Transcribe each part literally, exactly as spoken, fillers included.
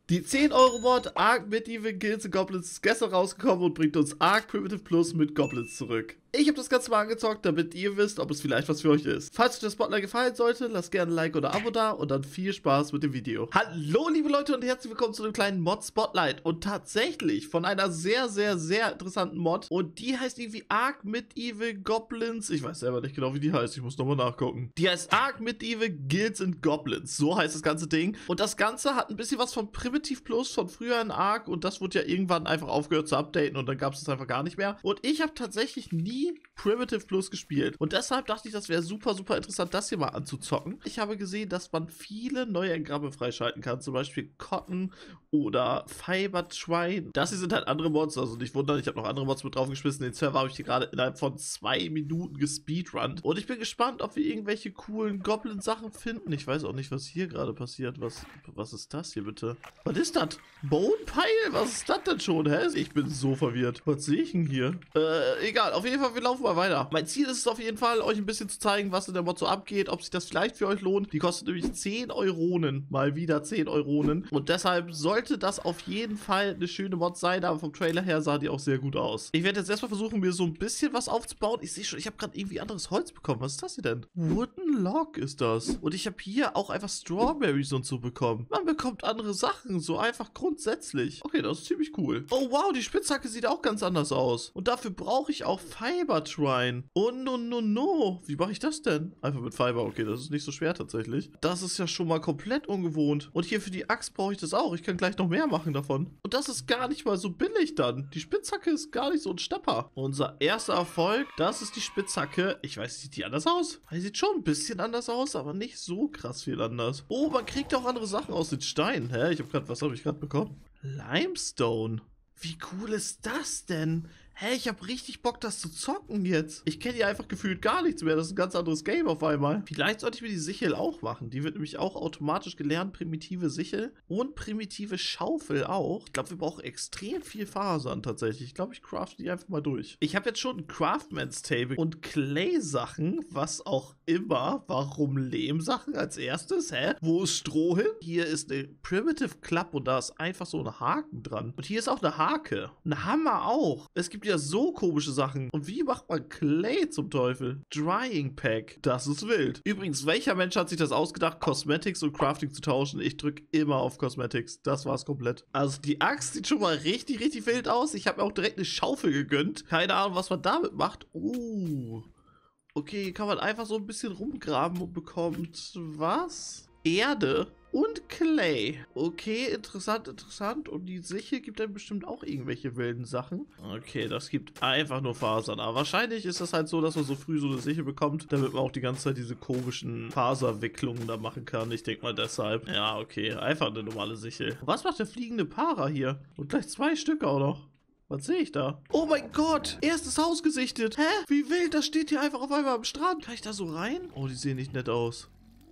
Die zehn Euro Mod Ark Medieval Guilds and Goblins ist gestern rausgekommen und bringt uns Ark Primitive Plus mit Goblins zurück. Ich habe das Ganze mal angezockt, damit ihr wisst, ob es vielleicht was für euch ist. Falls euch das Spotlight gefallen sollte, lasst gerne ein Like oder ein Abo da und dann viel Spaß mit dem Video. Hallo liebe Leute und herzlich willkommen zu einem kleinen Mod Spotlight und tatsächlich von einer sehr, sehr, sehr interessanten Mod und die heißt irgendwie Ark Medieval Goblins. Ich weiß selber nicht genau, wie die heißt, ich muss nochmal nachgucken. Die heißt Ark Medieval Guilds and Goblins, so heißt das ganze Ding. Und das Ganze hat ein bisschen was von Primitive Plus von früher in Ark und das wurde ja irgendwann einfach aufgehört zu updaten und dann gab es das einfach gar nicht mehr. Und ich habe tatsächlich nie Primitive Plus gespielt. Und deshalb dachte ich, das wäre super, super interessant, das hier mal anzuzocken. Ich habe gesehen, dass man viele neue Engramme freischalten kann. Zum Beispiel Cotton oder Fiber Twine. Das hier sind halt andere Mods, also nicht wundern, ich habe noch andere Mods mit draufgeschmissen. Den Server habe ich hier gerade innerhalb von zwei Minuten gespeedrunnt. Und ich bin gespannt, ob wir irgendwelche coolen Goblin-Sachen finden. Ich weiß auch nicht, was hier gerade passiert. Was, was ist das hier bitte? Was ist das? Bone Pile? Was ist das denn schon, hä? Ich bin so verwirrt. Was sehe ich denn hier? Äh, egal. Auf jeden Fall, wir laufen mal weiter. Mein Ziel ist es auf jeden Fall, euch ein bisschen zu zeigen, was in der Mod so abgeht, ob sich das vielleicht für euch lohnt. Die kostet nämlich zehn Euronen. Mal wieder zehn Euronen. Und deshalb sollte das auf jeden Fall eine schöne Mod sein, aber vom Trailer her sah die auch sehr gut aus. Ich werde jetzt erstmal versuchen, mir so ein bisschen was aufzubauen. Ich sehe schon, ich habe gerade irgendwie anderes Holz bekommen. Was ist das hier denn? Wooden Log ist das. Und ich habe hier auch einfach Strawberries und so bekommen. Man bekommt andere Sachen, so einfach grundsätzlich. Okay, das ist ziemlich cool. Oh wow, die Spitzhacke sieht auch ganz anders aus. Und dafür brauche ich auch Fiber Twine. Oh no, no, no. Wie mache ich das denn? Einfach mit Fiber. Okay, das ist nicht so schwer tatsächlich. Das ist ja schon mal komplett ungewohnt. Und hier für die Axt brauche ich das auch. Ich kann gleich noch mehr machen davon. Und das ist gar nicht mal so billig dann. Die Spitzhacke ist gar nicht so ein Stepper. Unser erster Erfolg, das ist die Spitzhacke. Ich weiß, sieht die anders aus? Die sieht schon ein bisschen anders aus, aber nicht so krass viel anders. Oh, man kriegt auch andere Sachen aus den Steinen. Hä? Ich habe gerade, was habe ich gerade bekommen? Limestone. Wie cool ist das denn? Hä, ich habe richtig Bock, das zu zocken jetzt. Ich kenne ja einfach gefühlt gar nichts mehr. Das ist ein ganz anderes Game auf einmal. Vielleicht sollte ich mir die Sichel auch machen. Die wird nämlich auch automatisch gelernt. Primitive Sichel und primitive Schaufel auch. Ich glaube, wir brauchen extrem viel Fasern tatsächlich. Ich glaube, ich crafte die einfach mal durch. Ich habe jetzt schon ein Craftman's Table und Clay-Sachen. Was auch immer. Warum Lehm-Sachen als erstes? Hä? Wo ist Stroh hin? Hier ist eine Primitive Club und da ist einfach so ein Haken dran. Und hier ist auch eine Hake. Ein Hammer auch. Es gibt ja so komische Sachen. Und wie macht man Clay zum Teufel? Drying Pack. Das ist wild. Übrigens, welcher Mensch hat sich das ausgedacht, Cosmetics und Crafting zu tauschen? Ich drücke immer auf Cosmetics. Das war's komplett. Also die Axt sieht schon mal richtig, richtig wild aus. Ich habe mir auch direkt eine Schaufel gegönnt. Keine Ahnung, was man damit macht. Uh. Okay, hier kann man einfach so ein bisschen rumgraben und bekommt was? Erde und Clay. Okay, interessant, interessant. Und die Sichel gibt dann bestimmt auch irgendwelche wilden Sachen. Okay, das gibt einfach nur Fasern. Aber wahrscheinlich ist das halt so, dass man so früh so eine Sichel bekommt, damit man auch die ganze Zeit diese komischen Faserwicklungen da machen kann. Ich denke mal deshalb. Ja, okay, einfach eine normale Sichel. Was macht der fliegende Para hier? Und gleich zwei Stück auch noch. Was sehe ich da? Oh mein Gott! Erstes Haus gesichtet! Hä? Wie wild! Das steht hier einfach auf einmal am Strand. Kann ich da so rein? Oh, die sehen nicht nett aus.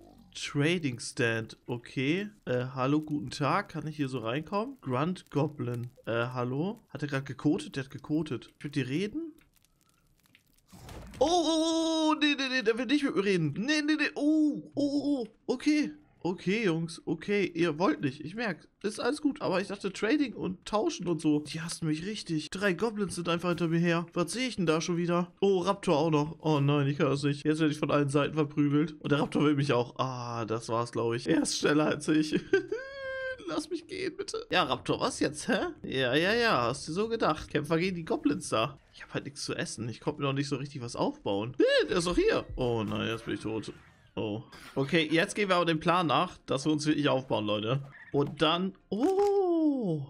Trading Stand. Okay. Äh, hallo, guten Tag. Kann ich hier so reinkommen? Grunt Goblin. Äh, hallo? Hat er gerade gekotet? Der hat gekotet. Ich mit dir reden? Oh, oh, oh, oh, nee, nee, nee, der will nicht mit mir reden. Nee, nee, nee. Oh, oh, oh, okay. Okay, Jungs, okay, ihr wollt nicht, ich merke, ist alles gut, aber ich dachte Trading und Tauschen und so, die hassen mich richtig. Drei Goblins sind einfach hinter mir her. Was sehe ich denn da schon wieder? Oh, Raptor auch noch. Oh nein, ich kann das nicht. Jetzt werde ich von allen Seiten verprügelt. Und der Raptor will mich auch. Ah, das war's, glaube ich. Er ist schneller als ich. Lass mich gehen, bitte. Ja, Raptor, was jetzt, hä? Ja, ja, ja, hast du so gedacht. Kämpfer gegen die Goblins da. Ich habe halt nichts zu essen. Ich konnte mir noch nicht so richtig was aufbauen. Der ist doch hier. Oh nein, jetzt bin ich tot. Oh. Okay, jetzt gehen wir aber dem Plan nach, dass wir uns wirklich aufbauen, Leute. Und dann... Oh.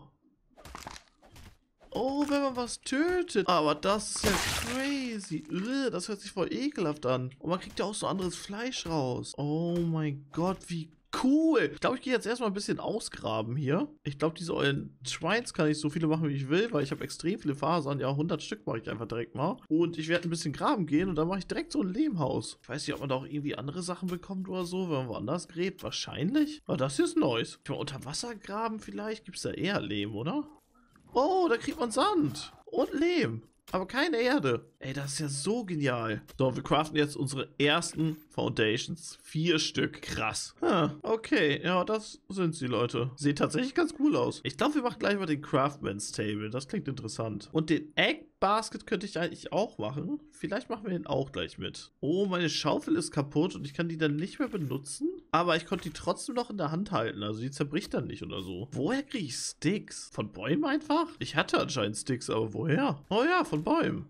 Oh, wenn man was tötet. Aber das ist ja crazy. Ugh, das hört sich voll ekelhaft an. Und man kriegt ja auch so anderes Fleisch raus. Oh mein Gott, wie cool. Ich glaube, ich gehe jetzt erstmal ein bisschen ausgraben hier. Ich glaube, diese ollen Schweins kann ich so viele machen, wie ich will, weil ich habe extrem viele Fasern. Ja, hundert Stück mache ich einfach direkt mal. Und ich werde ein bisschen graben gehen und dann mache ich direkt so ein Lehmhaus. Ich weiß nicht, ob man da auch irgendwie andere Sachen bekommt oder so, wenn man woanders gräbt. Wahrscheinlich. Aber das hier ist Neues. Ich mal unter Wasser graben vielleicht. Gibt es da eher Lehm, oder? Oh, da kriegt man Sand. Und Lehm. Aber keine Erde. Ey, das ist ja so genial. So, wir craften jetzt unsere ersten Foundations. Vier Stück. Krass. Ah, okay. Ja, das sind sie, Leute. Sieht tatsächlich ganz cool aus. Ich glaube, wir machen gleich mal den Craftman's Table. Das klingt interessant. Und den Egg Basket könnte ich eigentlich auch machen. Vielleicht machen wir den auch gleich mit. Oh, meine Schaufel ist kaputt und ich kann die dann nicht mehr benutzen. Aber ich konnte die trotzdem noch in der Hand halten. Also die zerbricht dann nicht oder so. Woher kriege ich Sticks? Von Bäumen einfach? Ich hatte anscheinend Sticks, aber woher? Oh ja, von Bäumen.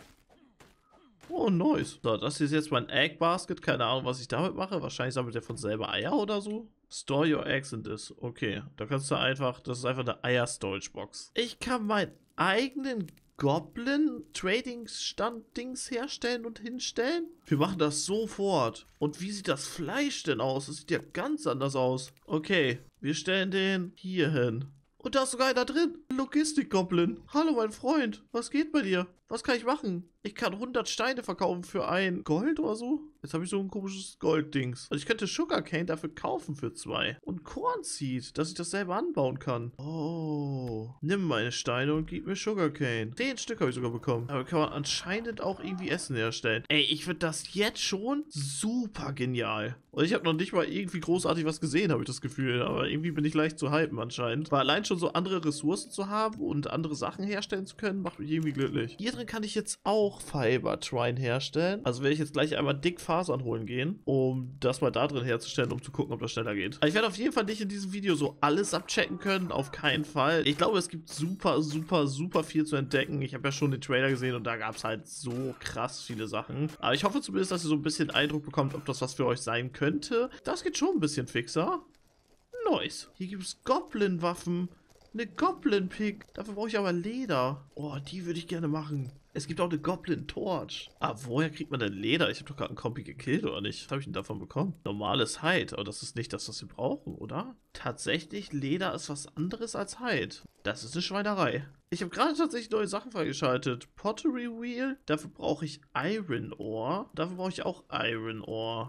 Oh, nice. So, das hier ist jetzt mein Egg Basket. Keine Ahnung, was ich damit mache. Wahrscheinlich sammelt der von selber Eier oder so. Store your eggs in this. Okay, da kannst du einfach, das ist einfach eine Eier-Storage-Box. Ich kann meinen eigenen Goblin Trading Stand Dings herstellen und hinstellen? Wir machen das sofort. Und wie sieht das Fleisch denn aus? Das sieht ja ganz anders aus. Okay, wir stellen den hier hin. Und da ist sogar einer drin. Logistik-Goblin. Hallo, mein Freund. Was geht bei dir? Was kann ich machen? Ich kann hundert Steine verkaufen für ein Gold oder so. Jetzt habe ich so ein komisches Golddings. Also ich könnte Sugarcane dafür kaufen für zwei. Und Cornseed, dass ich das selber anbauen kann. Oh. Nimm meine Steine und gib mir Sugarcane. Zehn Stück habe ich sogar bekommen. Aber kann man anscheinend auch irgendwie Essen herstellen. Ey, ich finde das jetzt schon super genial. Und ich habe noch nicht mal irgendwie großartig was gesehen, habe ich das Gefühl. Aber irgendwie bin ich leicht zu hypen anscheinend. Weil allein schon so andere Ressourcen zu haben und andere Sachen herstellen zu können, macht mich irgendwie glücklich. Hier drin kann ich jetzt auch Fiber Twine herstellen. Also werde ich jetzt gleich einmal dick Fasern holen gehen, um das mal da drin herzustellen, um zu gucken, ob das schneller geht. Also ich werde auf jeden Fall nicht in diesem Video so alles abchecken können, auf keinen Fall. Ich glaube, es gibt super, super, super viel zu entdecken. Ich habe ja schon den Trailer gesehen und da gab es halt so krass viele Sachen. Aber ich hoffe zumindest, dass ihr so ein bisschen Eindruck bekommt, ob das was für euch sein könnte. Das geht schon ein bisschen fixer. Nice. Hier gibt es Goblin-Waffen. Eine Goblin-Pick. Dafür brauche ich aber Leder. Oh, die würde ich gerne machen. Es gibt auch eine Goblin-Torch. Ah, woher kriegt man denn Leder? Ich habe doch gerade einen Kompi gekillt, oder nicht? Was habe ich denn davon bekommen? Normales Hide. Aber das ist nicht das, was wir brauchen, oder? Tatsächlich, Leder ist was anderes als Hide. Das ist eine Schweinerei. Ich habe gerade tatsächlich neue Sachen freigeschaltet. Pottery Wheel. Dafür brauche ich Iron Ore. Dafür brauche ich auch Iron Ore.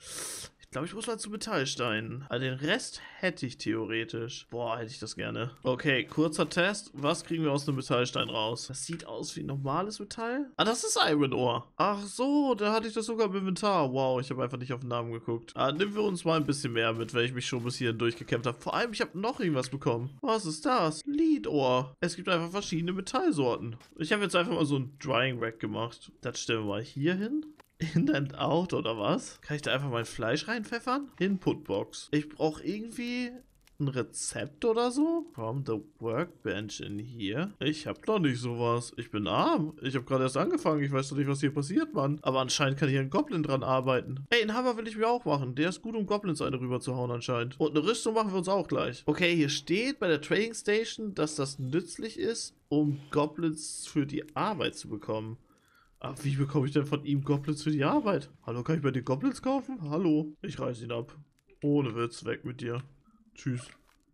Ich glaube, ich muss mal zu Metallsteinen. Also den Rest hätte ich theoretisch. Boah, hätte ich das gerne. Okay, kurzer Test. Was kriegen wir aus einem Metallstein raus? Das sieht aus wie normales Metall. Ah, das ist Iron Ore. Ach so, da hatte ich das sogar im Inventar. Wow, ich habe einfach nicht auf den Namen geguckt. Ah, nehmen wir uns mal ein bisschen mehr mit, weil ich mich schon bis hierhin durchgekämpft habe. Vor allem, ich habe noch irgendwas bekommen. Was ist das? Lead Ore. Es gibt einfach verschiedene Metallsorten. Ich habe jetzt einfach mal so ein Drying Rack gemacht. Das stellen wir mal hier hin. In and out oder was? Kann ich da einfach mein Fleisch reinpfeffern? Inputbox. Ich brauche irgendwie ein Rezept oder so? From the workbench in here. Ich habe noch nicht sowas. Ich bin arm. Ich habe gerade erst angefangen. Ich weiß doch nicht, was hier passiert, Mann. Aber anscheinend kann hier ein Goblin dran arbeiten. Ey, einen Hammer will ich mir auch machen. Der ist gut, um Goblins eine rüber zu hauen anscheinend. Und eine Rüstung machen wir uns auch gleich. Okay, hier steht bei der Trading Station, dass das nützlich ist, um Goblins für die Arbeit zu bekommen. Ach, wie bekomme ich denn von ihm Goblins für die Arbeit? Hallo, kann ich bei dir Goblins kaufen? Hallo, ich reiß ihn ab. Ohne Witz, weg mit dir. Tschüss.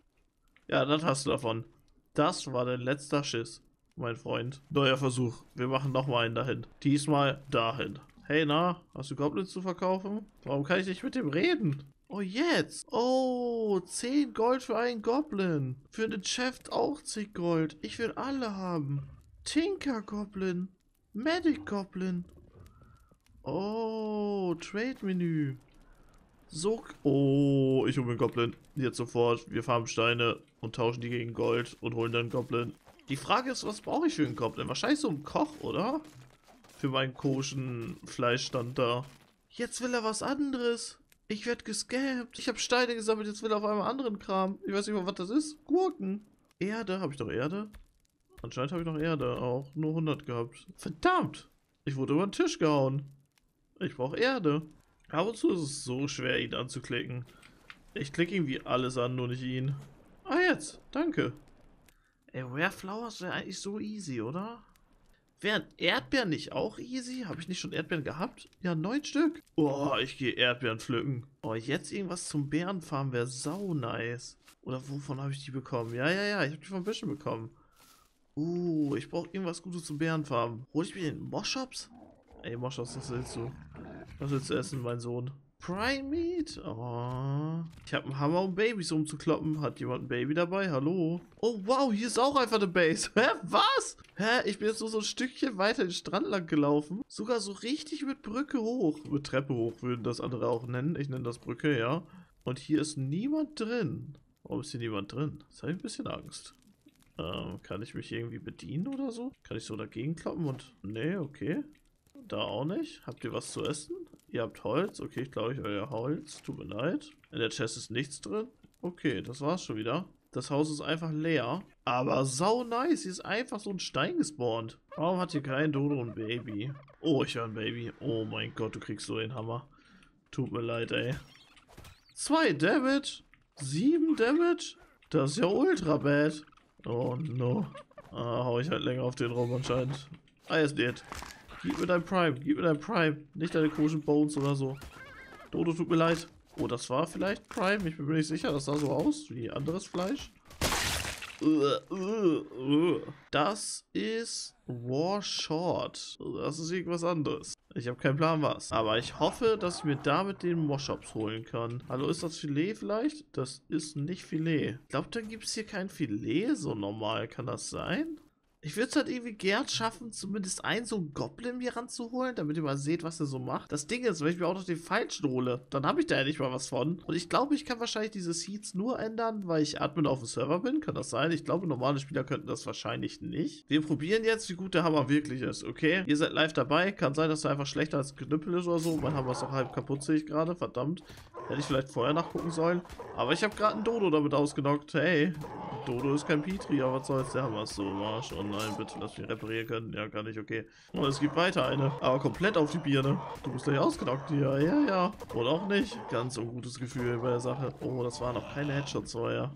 Ja, das hast du davon. Das war dein letzter Schiss, mein Freund. Neuer Versuch. Wir machen nochmal einen dahin. Diesmal dahin. Hey, na, hast du Goblins zu verkaufen? Warum kann ich nicht mit dem reden? Oh, jetzt. Oh, zehn Gold für einen Goblin. Für den Chef auch zehn Gold. Ich will alle haben. Tinker Goblin. Medic Goblin. Oh, Trade-Menü. So. Oh, ich hole mir einen Goblin. Jetzt sofort. Wir farmen Steine und tauschen die gegen Gold und holen dann Goblin. Die Frage ist, was brauche ich für einen Goblin? Wahrscheinlich so einen Koch, oder? Für meinen komischen Fleischstand da. Jetzt will er was anderes. Ich werde gescampt. Ich habe Steine gesammelt, jetzt will er auf einmal anderen Kram. Ich weiß nicht mal, was das ist. Gurken. Erde. Habe ich noch Erde? Anscheinend habe ich noch Erde, auch nur hundert gehabt. Verdammt! Ich wurde über den Tisch gehauen. Ich brauche Erde. Ab und zu ist es so schwer, ihn anzuklicken. Ich klicke irgendwie alles an, nur nicht ihn. Ah, jetzt. Danke. Ey, Rare Flowers wäre eigentlich so easy, oder? Wären Erdbeeren nicht auch easy? Habe ich nicht schon Erdbeeren gehabt? Ja, neun Stück. Oh, ich gehe Erdbeeren pflücken. Oh, jetzt irgendwas zum Bärenfarmen wäre sau nice. Oder wovon habe ich die bekommen? Ja, ja, ja, ich habe die von Büschen bekommen. Uh, ich brauche irgendwas Gutes zum Bärenfarmen. Hol ich mir den Moschops? Ey, Moschops, was willst du? Was willst du essen, mein Sohn? Prime Meat? Oh. Ich habe einen Hammer, um Babys umzukloppen. Hat jemand ein Baby dabei? Hallo? Oh, wow, hier ist auch einfach eine Base. Hä, was? Hä, ich bin jetzt nur so ein Stückchen weiter den Strand lang gelaufen. Sogar so richtig mit Brücke hoch. Mit Treppe hoch würden das andere auch nennen. Ich nenne das Brücke, ja. Und hier ist niemand drin. Warum ist hier niemand drin? Jetzt habe ich ein bisschen Angst. Ähm, kann ich mich irgendwie bedienen oder so? Kann ich so dagegen kloppen und... Nee, okay. Da auch nicht. Habt ihr was zu essen? Ihr habt Holz. Okay, ich glaube, ich euer Holz. Tut mir leid. In der Chest ist nichts drin. Okay, das war's schon wieder. Das Haus ist einfach leer. Aber sau nice. Hier ist einfach so ein Stein gespawnt. Warum hat hier kein Dodo ein Baby? Oh, ich höre ein Baby. Oh mein Gott, du kriegst so den Hammer. Tut mir leid, ey. Zwei Damage. Sieben Damage. Das ist ja ultra bad. Oh no. Ah, hau ich halt länger auf den rum anscheinend. Ah, er ist dead. Gib mir dein Prime, gib mir dein Prime. Nicht deine komischen Bones oder so. Dodo, tut mir leid. Oh, das war vielleicht Prime. Ich bin mir nicht sicher. Das sah so aus wie anderes Fleisch. Das ist War Short. Das ist irgendwas anderes. Ich habe keinen Plan was. Aber ich hoffe, dass ich mir damit den Moschops holen kann. Hallo, ist das Filet vielleicht? Das ist nicht Filet. Ich glaube, dann gibt es hier kein Filet so normal. Kann das sein? Ich würde es halt irgendwie gern schaffen, zumindest einen so einen Goblin hier ranzuholen, damit ihr mal seht, was er so macht. Das Ding ist, wenn ich mir auch noch den falschen hole, dann habe ich da ja nicht mal was von. Und ich glaube, ich kann wahrscheinlich diese Seeds nur ändern, weil ich Admin auf dem Server bin. Kann das sein? Ich glaube, normale Spieler könnten das wahrscheinlich nicht. Wir probieren jetzt, wie gut der Hammer wirklich ist, okay? Ihr seid live dabei. Kann sein, dass er einfach schlechter als Knüppel ist oder so. Mein Hammer ist auch halb kaputt, sehe ich gerade. Verdammt. Hätte ich vielleicht vorher nachgucken sollen. Aber ich habe gerade einen Dodo damit ausgenockt. Hey, Dodo ist kein Petri, aber was soll's, der Hammer ist so im Arsch. Oh nein, bitte lass mich reparieren können. Ja, kann ich, okay. Und es gibt weiter eine. Aber komplett auf die Birne. Du bist gleich ausgenockt hier. Ja, ja. Oder auch nicht. Ganz ungutes Gefühl bei der Sache. Oh, das waren noch keine Headshots vorher.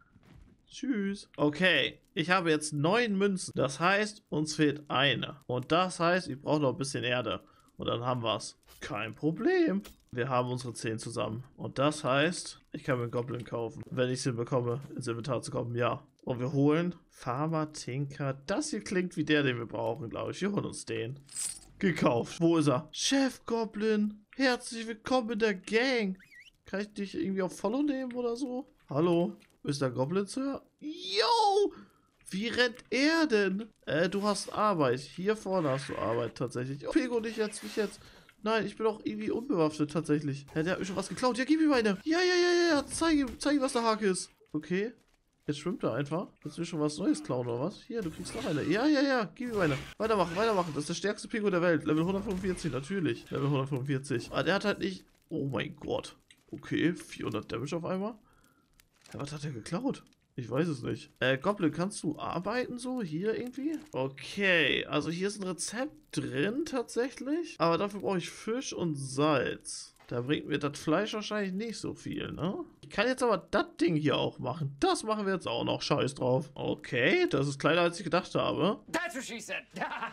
Tschüss. Okay, ich habe jetzt neun Münzen. Das heißt, uns fehlt eine. Und das heißt, ich brauche noch ein bisschen Erde. Und dann haben wir es. Kein Problem. Wir haben unsere zehn zusammen. Und das heißt, ich kann mir einen Goblin kaufen. Wenn ich es hinbekomme, ins Inventar zu kommen, ja. Und wir holen Farmer Tinker. Das hier klingt wie der, den wir brauchen, glaube ich. Wir holen uns den. Gekauft. Wo ist er? Chef Goblin. Herzlich willkommen in der Gang. Kann ich dich irgendwie auf Follow nehmen oder so? Hallo? Ist der Goblin, Sir? Yo! Wie rennt er denn? Äh, du hast Arbeit. Hier vorne hast du Arbeit tatsächlich. Oh, Pego, nicht jetzt, nicht jetzt. Nein, ich bin auch irgendwie unbewaffnet tatsächlich. Ja, der hat mir schon was geklaut. Ja, gib ihm eine. Ja, ja, ja, ja. Zeig ihm, zeig ihm, was der Hake ist. Okay. Jetzt schwimmt er einfach. Willst du mir schon was Neues klauen oder was? Hier, du kriegst noch eine. Ja, ja, ja. Gib ihm eine. Weitermachen, weitermachen. Das ist der stärkste Pego der Welt. Level hundertfünfundvierzig, natürlich. Level hundertfünfundvierzig. Aber der hat halt nicht... Oh mein Gott. Okay, vierhundert Damage auf einmal. Ja, was hat er geklaut? Ich weiß es nicht. Äh, Goblin, kannst du arbeiten so? Hier irgendwie? Okay, also hier ist ein Rezept drin tatsächlich. Aber dafür brauche ich Fisch und Salz. Da bringt mir das Fleisch wahrscheinlich nicht so viel, ne? Ich kann jetzt aber das Ding hier auch machen. Das machen wir jetzt auch noch. Scheiß drauf. Okay, das ist kleiner, als ich gedacht habe. That's what she said.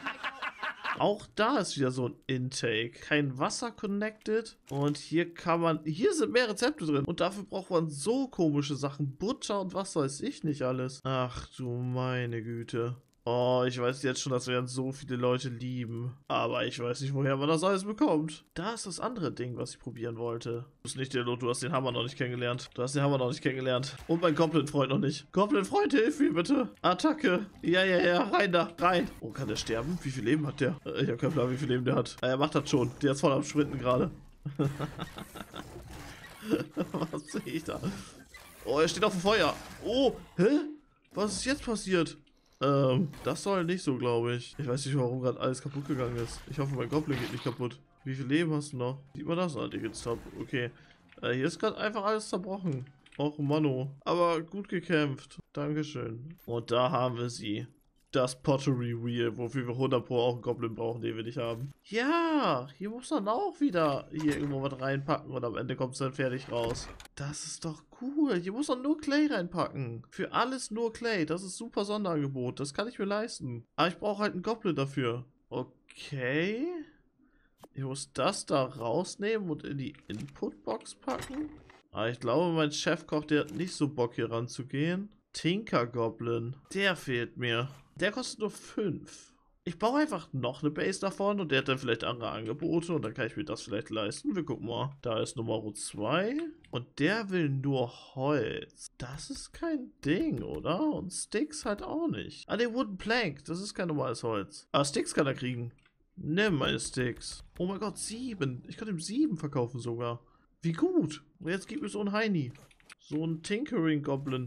Auch da ist wieder so ein Intake. Kein Wasser connected. Und hier kann man... Hier sind mehr Rezepte drin. Und dafür braucht man so komische Sachen. Butter und was weiß ich nicht alles. Ach du meine Güte. Oh, ich weiß jetzt schon, das werden so viele Leute lieben. Aber ich weiß nicht, woher man das alles bekommt. Da ist das andere Ding, was ich probieren wollte. Du bist nicht der Lot, du hast den Hammer noch nicht kennengelernt. Du hast den Hammer noch nicht kennengelernt. Und mein Goblin-Freund noch nicht. Goblin-Freund, hilf mir bitte. Attacke. Ja, ja, ja, rein da, rein. Oh, kann der sterben? Wie viel Leben hat der? Ich habe keinen Plan, wie viel Leben der hat. Er macht das schon. Der ist voll am Sprinten gerade. Was sehe ich da? Oh, er steht auf dem Feuer. Oh, hä? Was ist jetzt passiert? Ähm, das soll nicht so, glaube ich. Ich weiß nicht, warum gerade alles kaputt gegangen ist. Ich hoffe, mein Goblin geht nicht kaputt. Wie viel Leben hast du noch? Sieht man das? Ah, dir geht's top. Okay. Äh, hier ist gerade einfach alles zerbrochen. Och, Mano. Aber gut gekämpft. Dankeschön. Und da haben wir sie. Das Pottery Wheel, wofür wir hundert Pro auch einen Goblin brauchen, den wir nicht haben. Ja, hier muss man auch wieder hier irgendwo was reinpacken und am Ende kommt es dann fertig raus. Das ist doch cool. Hier muss man nur Clay reinpacken. Für alles nur Clay. Das ist super Sonderangebot. Das kann ich mir leisten. Aber ich brauche halt einen Goblin dafür. Okay. Ich muss das da rausnehmen und in die Inputbox packen. Aber ich glaube, mein Chefkoch, der hat nicht so Bock hier ranzugehen. Tinker Goblin. Der fehlt mir. Der kostet nur fünf. Ich baue einfach noch eine Base davon und der hat dann vielleicht andere Angebote und dann kann ich mir das vielleicht leisten. Wir gucken mal. Da ist Nummer zwei und der will nur Holz. Das ist kein Ding, oder? Und Sticks halt auch nicht. Ah, der Wooden Plank. Das ist kein normales Holz. Aber Sticks kann er kriegen. Nimm meine Sticks. Oh mein Gott, sieben. Ich kann ihm sieben verkaufen sogar. Wie gut. Und jetzt gibt es so einen Heini. So einen Tinkering Goblin.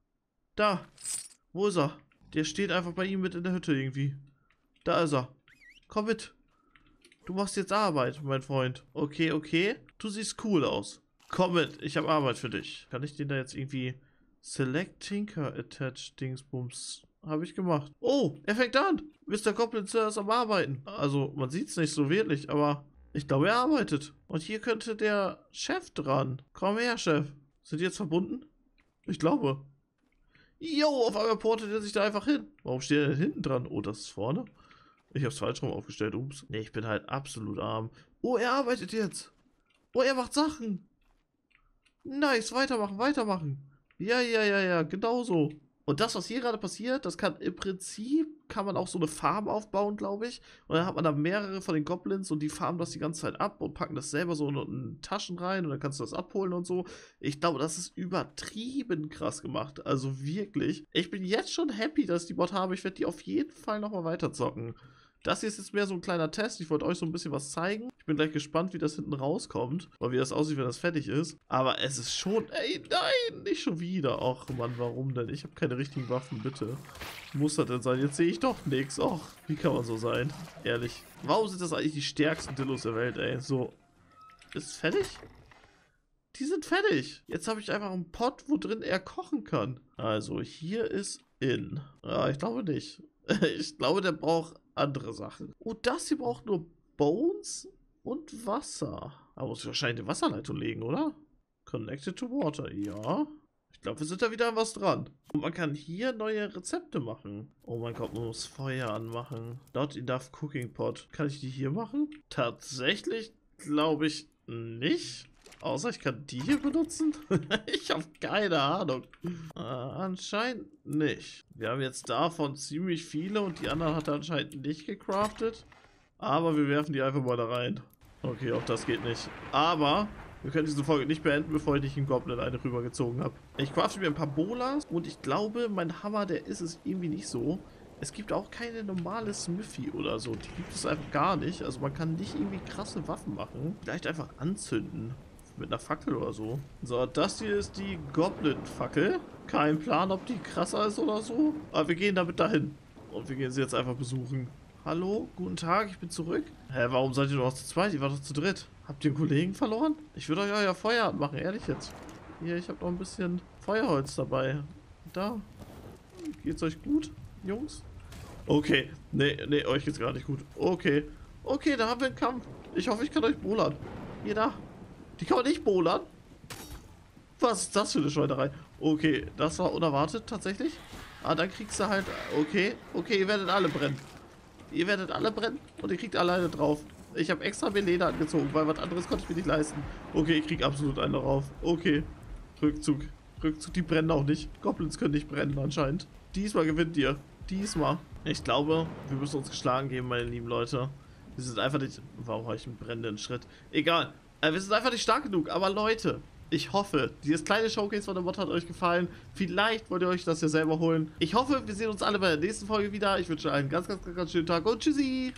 Da. Wo ist er? Der steht einfach bei ihm mit in der Hütte irgendwie. Da ist er. Komm mit. Du machst jetzt Arbeit, mein Freund. Okay, okay. Du siehst cool aus. Komm mit, ich habe Arbeit für dich. Kann ich den da jetzt irgendwie... Select Tinker Attach Dingsbums. Habe ich gemacht. Oh, er fängt an. Mister Goblin ist am Arbeiten. Also, man sieht es nicht so wirklich, aber ich glaube, er arbeitet. Und hier könnte der Chef dran. Komm her, Chef. Sind die jetzt verbunden? Ich glaube. Jo, auf einmal portet er sich da einfach hin. Warum steht er denn hinten dran? Oh, das ist vorne. Ich habe es falsch rum aufgestellt. Ups. Nee, ich bin halt absolut arm. Oh, er arbeitet jetzt. Oh, er macht Sachen. Nice, weitermachen, weitermachen. Ja, ja, ja, ja, genau so. Und das, was hier gerade passiert, das kann im Prinzip, kann man auch so eine Farm aufbauen, glaube ich. Und dann hat man da mehrere von den Goblins und die farmen das die ganze Zeit ab und packen das selber so in, in Taschen rein und dann kannst du das abholen und so. Ich glaube, das ist übertrieben krass gemacht. Also wirklich. Ich bin jetzt schon happy, dass ich die Bot habe. Ich werde die auf jeden Fall nochmal weiterzocken. Das hier ist jetzt mehr so ein kleiner Test. Ich wollte euch so ein bisschen was zeigen. Ich bin gleich gespannt, wie das hinten rauskommt. Oder wie das aussieht, wenn das fertig ist. Aber es ist schon... Ey, nein, nicht schon wieder. Och, Mann, warum denn? Ich habe keine richtigen Waffen, bitte. Muss das denn sein? Jetzt sehe ich doch nichts. Och, wie kann man so sein? Ehrlich. Warum sind das eigentlich die stärksten Dillos der Welt, ey? So. Ist es fertig? Die sind fertig. Jetzt habe ich einfach einen Pot, wo drin er kochen kann. Also, hier ist in. Ja, ich glaube nicht. Ich glaube, der braucht andere Sachen. Oh, das hier braucht nur Bones und Wasser. Da muss ich wahrscheinlich eine Wasserleitung legen, oder? Connected to water, ja. Ich glaube, wir sind da wieder an was dran. Und man kann hier neue Rezepte machen. Oh mein Gott, man muss Feuer anmachen. Not enough cooking pot. Kann ich die hier machen? Tatsächlich glaube ich nicht. Außer ich kann die hier benutzen? Ich habe keine Ahnung. Äh, anscheinend nicht. Wir haben jetzt davon ziemlich viele und die anderen hat er anscheinend nicht gecraftet. Aber wir werfen die einfach mal da rein. Okay, auch das geht nicht. Aber wir können diese Folge nicht beenden, bevor ich nicht einen Goblin eine rübergezogen habe. Ich crafte mir ein paar Bolas und ich glaube, mein Hammer, der ist es irgendwie nicht so. Es gibt auch keine normale Smithy oder so. Die gibt es einfach gar nicht. Also man kann nicht irgendwie krasse Waffen machen. Vielleicht einfach anzünden. Mit einer Fackel oder so. So, das hier ist die Goblin-Fackel. Kein Plan, ob die krasser ist oder so. Aber wir gehen damit dahin. Und wir gehen sie jetzt einfach besuchen. Hallo, guten Tag, ich bin zurück. Hä, warum seid ihr noch zu zweit? Ihr wart doch zu dritt. Habt ihr einen Kollegen verloren? Ich würde euch euer Feuer anmachen, ehrlich jetzt. Hier, ich habe noch ein bisschen Feuerholz dabei. Da. Geht's euch gut, Jungs? Okay. Nee, nee, euch geht's gar nicht gut. Okay. Okay, da haben wir einen Kampf. Ich hoffe, ich kann euch bohlern. Hier, da. Die kann man nicht bohlern. Was ist das für eine Schweinerei? Okay, das war unerwartet tatsächlich. Ah, dann kriegst du halt... Okay, okay, ihr werdet alle brennen. Ihr werdet alle brennen und ihr kriegt alleine drauf. Ich habe extra mir Leder angezogen, weil was anderes konnte ich mir nicht leisten. Okay, ich krieg absolut einen drauf. Okay, Rückzug. Rückzug, die brennen auch nicht. Goblins können nicht brennen anscheinend. Diesmal gewinnt ihr. Diesmal. Ich glaube, wir müssen uns geschlagen geben, meine lieben Leute. Wir sind einfach nicht... Warum habe ich einen brennenden Schritt? Egal. Wir sind einfach nicht stark genug, aber Leute, ich hoffe, dieses kleine Showcase von der Mod hat euch gefallen. Vielleicht wollt ihr euch das ja selber holen. Ich hoffe, wir sehen uns alle bei der nächsten Folge wieder. Ich wünsche euch einen ganz, ganz, ganz, ganz schönen Tag und tschüssi!